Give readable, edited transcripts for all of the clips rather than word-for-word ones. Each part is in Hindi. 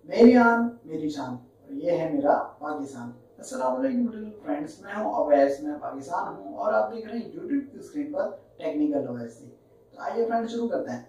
मेरी आन मेरी शान और ये है मेरा पाकिस्तान। अस्सलाम वालेकुम फ्रेंड्स, मैं हूं अवैस, मैं पाकिस्तान हूं और आप देख रहे हैं यूट्यूब की स्क्रीन पर टेक्निकल ओवैसी। तो आइए फ्रेंड्स शुरू करते हैं।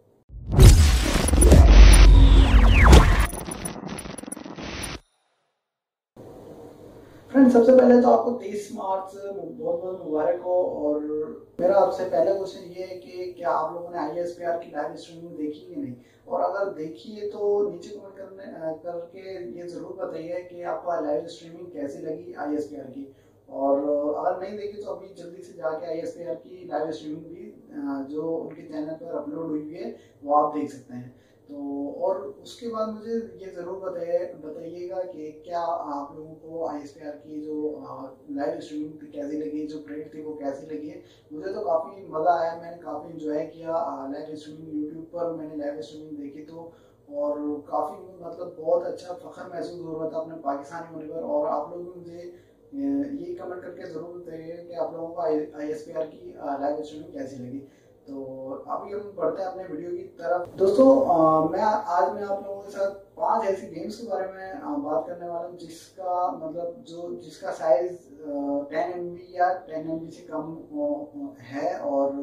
फ्रेंड्स सबसे पहले तो आपको 30 मार्च बहुत बहुत मुबारक हो। और मेरा आपसे पहला क्वेश्चन ये है कि क्या आप लोगों ने ISPR की लाइव स्ट्रीमिंग देखी कि नहीं, और अगर देखी है तो नीचे कमेंट करके ये ज़रूर बताइए कि आपको लाइव स्ट्रीमिंग कैसी लगी ISPR की। और अगर नहीं देखी तो अभी जल्दी से जाके ISPR की लाइव स्ट्रीमिंग भी जो उनके चैनल पर अपलोड हुई है वो आप देख सकते हैं। तो और उसके बाद मुझे ये ज़रूर बताइएगा कि क्या आप लोगों को ISPR की जो लाइव स्ट्रीमिंग थी कैसी लगी, जो परेड थी वो कैसी लगी है। मुझे तो काफ़ी मज़ा आया, मैंने काफ़ी इंजॉय किया लाइव स्ट्रीमिंग यूट्यूब पर मैंने लाइव स्ट्रीमिंग देखी तो। और काफ़ी मतलब बहुत अच्छा फ़ख्र महसूस हो रहा था अपने पाकिस्तानी होने पर। और आप लोग मुझे ये कमेंट करके ज़रूर बताइए कि आप लोगों को ISPR की लाइव स्ट्रीमिंग कैसी लगी। तो अभी हम बढ़ते हैं अपने वीडियो की तरफ। दोस्तों मैं आप लोगों के साथ 5 ऐसी गेम्स के बारे में बात करने वाला हूँ जिसका मतलब जिसका साइज 10 MB या 10 MB से कम है। और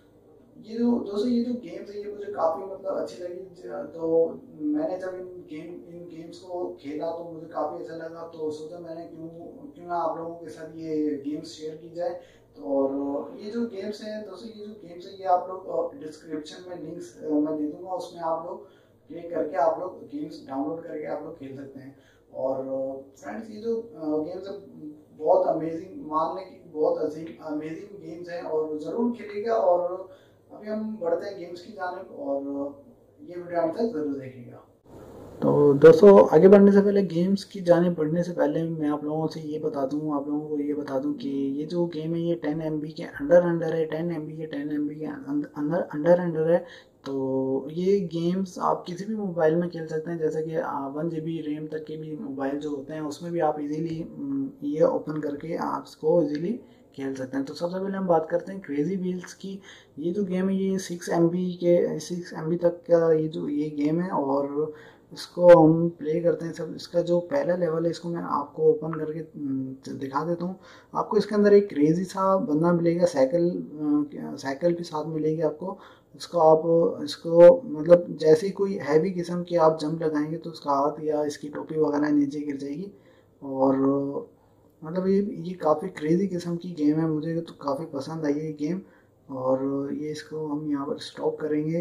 ये जो गेम्स है ये मुझे काफ़ी मतलब अच्छी लगी। तो मैंने जब इन गेम्स को खेला तो मुझे काफ़ी अच्छा लगा, तो सोचा मैंने क्यों क्यों ना आप लोगों के साथ ये गेम्स शेयर की जाए। तो और ये जो गेम्स हैं दोस्तों, ये जो गेम्स हैं ये आप लोग डिस्क्रिप्शन में लिंक्स मैं दे दूंगा, उसमें आप लोग क्लिक करके आप लोग गेम्स डाउनलोड करके आप लोग खेल सकते हैं। और फ्रेंड्स ये जो गेम्स है बहुत अमेजिंग, मान लें कि बहुत अमेजिंग गेम्स हैं और ज़रूर खेलिएगा। और अभी हम बढ़ते हैं गेम्स की जानिब और ये वीडियो अंत तक जरूर देखिएगा। तो दोस्तों आगे बढ़ने से पहले, गेम्स की जानिब बढ़ने से पहले मैं आप लोगों से ये बता दूं, आप लोगों को ये बता दूं कि ये जो गेम है ये 10 MB के अंडर है, 10 MB के अंडर है। तो ये गेम्स आप किसी भी मोबाइल में खेल सकते हैं, जैसे कि 1 GB रैम तक के भी मोबाइल जो होते हैं उसमें भी आप इजीली ये ओपन करके आप इसको इजीली खेल सकते हैं। तो सबसे पहले हम बात करते हैं क्रेजी व्हील्स की। ये जो गेम है ये 6 MB तक का ये गेम है। और इसको हम प्ले करते हैं सब। इसका जो पहला लेवल है इसको मैं आपको ओपन करके दिखा देता हूँ। आपको इसके अंदर एक क्रेजी सा बंदा मिलेगा, साइकिल भी साथ मिलेगी आपको। इसको मतलब जैसे ही कोई हैवी किस्म की आप जंप लगाएंगे तो उसका हाथ या इसकी टोपी वगैरह नीचे गिर जाएगी। और मतलब ये काफ़ी क्रेजी किस्म की गेम है, मुझे तो काफ़ी पसंद आई है ये गेम। और ये इसको हम यहाँ पर स्टॉप करेंगे।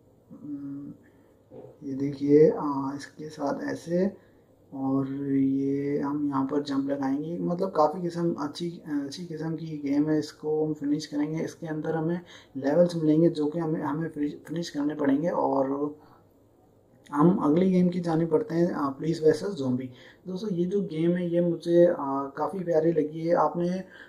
ये देखिए इसके साथ ऐसे। और ये हम यहाँ पर जंप लगाएंगे, मतलब काफ़ी किस्म अच्छी अच्छी किस्म की गेम है। इसको हम फिनिश करेंगे, इसके अंदर हमें लेवल्स मिलेंगे जो कि हमें हमें फिनिश करने पड़ेंगे। और हम अगली गेम की जाने पड़ते हैं पुलिस वर्सेस ज़ॉम्बी। दोस्तों ये जो गेम है ये मुझे काफ़ी प्यारी लगी है। आपने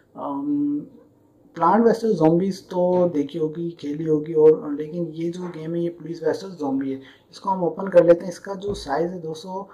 प्लांट वर्सेस ज़ॉम्बीज तो देखी होगी, खेली होगी, और लेकिन ये जो गेम है ये पुलिस वर्सेस ज़ॉम्बी है। इसको हम ओपन कर लेते हैं। इसका जो साइज़ है दोस्तों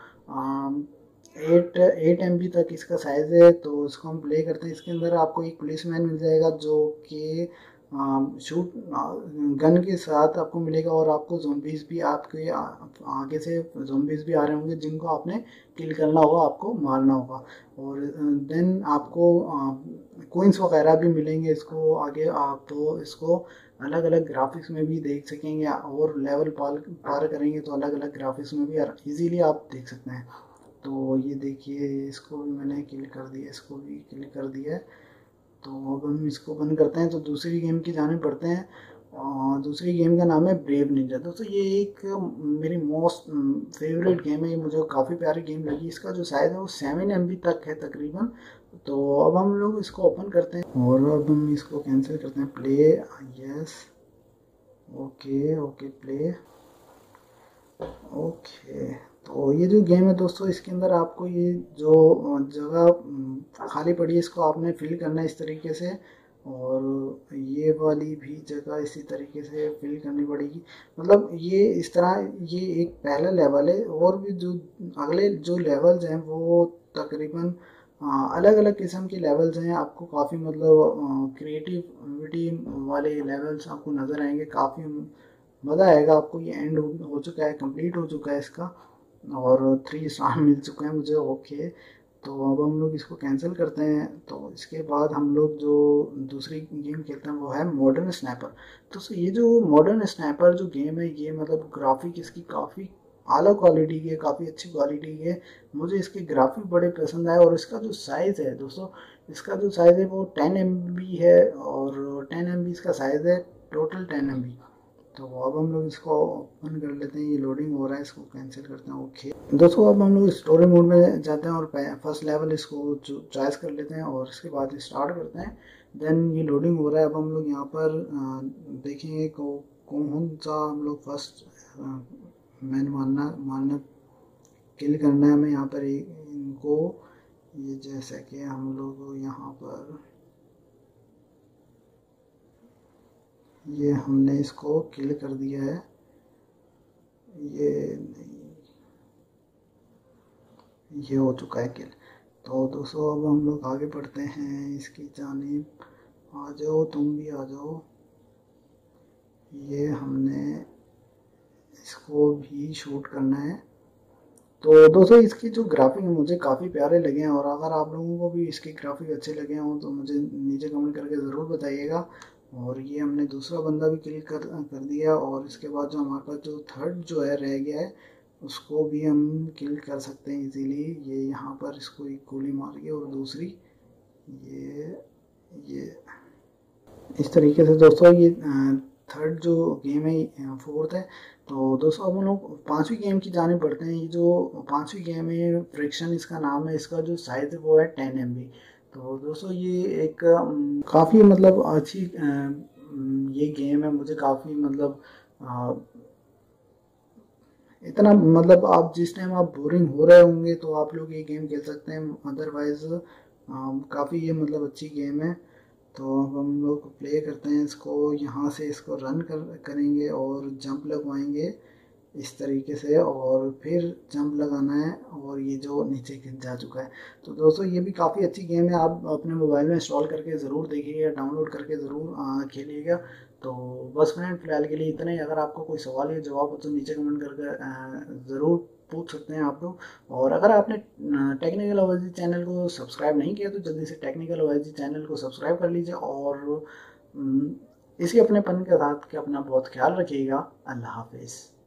8 MB तक इसका साइज़ है। तो इसको हम प्ले करते हैं। इसके अंदर आपको एक पुलिसमैन मिल जाएगा जो कि शूट गन के साथ आपको मिलेगा। और आपको ज़ॉम्बीज़ भी आपके आगे से ज़ॉम्बीज़ भी आ रहे होंगे जिनको आपने किल करना होगा, आपको मारना होगा। और देन आपको कोइंस वगैरह भी मिलेंगे इसको आगे। आप तो इसको अलग अलग ग्राफिक्स में भी देख सकेंगे, और लेवल पार करेंगे तो अलग अलग ग्राफिक्स में भी इजीली आप देख सकते हैं। तो ये देखिए इसको भी मैंने किल कर दिया, इसको भी किल कर दिया है। तो अब हम इसको बंद करते हैं तो दूसरी गेम की जाने पड़ते हैं। दूसरी गेम का नाम है ब्रेव निंजा। दोस्तों ये एक मेरी मोस्ट फेवरेट गेम है, ये मुझे काफ़ी प्यारी गेम लगी। इसका जो साइज़ है वो 7 MB तक है तकरीबन। तो अब हम लोग इसको ओपन करते हैं और अब हम इसको कैंसिल करते हैं। Play, yes, okay okay, play, okay. तो ये जो गेम है दोस्तों इसके अंदर आपको ये जो जगह खाली पड़ी है इसको आपने फिल करना है इस तरीके से। और ये वाली भी जगह इसी तरीके से फिल करनी पड़ेगी। मतलब ये इस तरह ये एक पहला लेवल है, और भी जो अगले जो लेवल्स हैं वो तकरीबन अलग अलग किस्म के लेवल्स हैं। आपको काफ़ी मतलब क्रिएटिविटी वाले लेवल्स आपको नज़र आएंगे, काफ़ी मज़ा आएगा आपको। ये एंड हो चुका है, कंप्लीट हो चुका है इसका। और 3 स्टार मिल चुके हैं मुझे। ओके, तो अब हम लोग इसको कैंसिल करते हैं। तो इसके बाद हम लोग जो दूसरी गेम खेलते हैं वो है मॉडर्न स्नैपर। तो ये जो मॉडर्न स्नैपर जो गेम है, ये मतलब ग्राफिक इसकी काफ़ी आला क्वालिटी की है, काफ़ी अच्छी क्वालिटी की है। मुझे इसके ग्राफिक बड़े पसंद आए, और इसका जो साइज़ है दोस्तों, इसका जो साइज़ है वो 10 MB है, और 10 MB इसका साइज़ है, टोटल 10 MB। तो अब हम लोग इसको ओपन कर लेते हैं, ये लोडिंग हो रहा है, इसको कैंसिल करते हैं। ओके दोस्तों, अब हम लोग स्टोरी मोड में जाते हैं और फर्स्ट लेवल इसको चॉइस कर लेते हैं, और इसके बाद स्टार्ट करते हैं। देन ये लोडिंग हो रहा है। अब हम लोग यहाँ पर देखेंगे कौन सा हम लोग फर्स्ट मैन मानना किल करना है हमें यहाँ पर इनको। ये जैसा कि हम लोग यहाँ पर ये हमने इसको किल कर दिया है। ये ये हो चुका है किल। तो दोस्तों अब हम लोग आगे बढ़ते हैं इसकी जानिब। आ जाओ, तुम भी आ जाओ। ये हमने इसको भी शूट करना है। तो दोस्तों इसकी जो ग्राफिक है मुझे काफ़ी प्यारे लगे हैं, और अगर आप लोगों को भी इसके ग्राफिक अच्छे लगे हों तो मुझे नीचे कमेंट करके ज़रूर बताइएगा। और ये हमने दूसरा बंदा भी किल कर दिया, और इसके बाद जो हमारे पास जो थर्ड जो है रह गया है, उसको भी हम किल कर सकते हैं इजीली। ये यहाँ पर इसको एक गोली मार के, और दूसरी ये इस तरीके से दोस्तों ये थर्ड जो गेम है फोर्थ है। तो दोस्तों अब हम लोग पांचवी गेम की जाने पड़ते हैं। ये जो पांचवी गेम है फ्रिक्शन इसका नाम है, इसका जो साइज है वो है 10 MB। तो दोस्तों ये एक काफ़ी मतलब अच्छी ये गेम है। मुझे काफ़ी मतलब इतना मतलब आप जिस टाइम आप बोरिंग हो रहे होंगे तो आप लोग ये गेम खेल सकते हैं। अदरवाइज काफ़ी ये मतलब अच्छी गेम है। तो अब हम लोग प्ले करते हैं इसको, यहाँ से इसको रन करेंगे और जंप लगवाएंगे इस तरीके से, और फिर जंप लगाना है, और ये जो नीचे गिर जा चुका है। तो दोस्तों ये भी काफ़ी अच्छी गेम है, आप अपने मोबाइल में इंस्टॉल करके ज़रूर देखिएगा, डाउनलोड करके ज़रूर खेलिएगा। तो बस फ्रेंड फिलहाल के लिए इतना ही। अगर आपको कोई सवाल या जवाब हो तो नीचे कमेंट करके ज़रूर पूछ सकते हैं आप लोग। और अगर आपने टेक्निकल ओवरजी चैनल को सब्सक्राइब नहीं किया तो जल्दी से टेक्निकल ओवरजी चैनल को सब्सक्राइब कर लीजिए, और इसी अपनेपन के साथ कि अपना बहुत ख्याल रखिएगा। अल्लाह हाफिज़।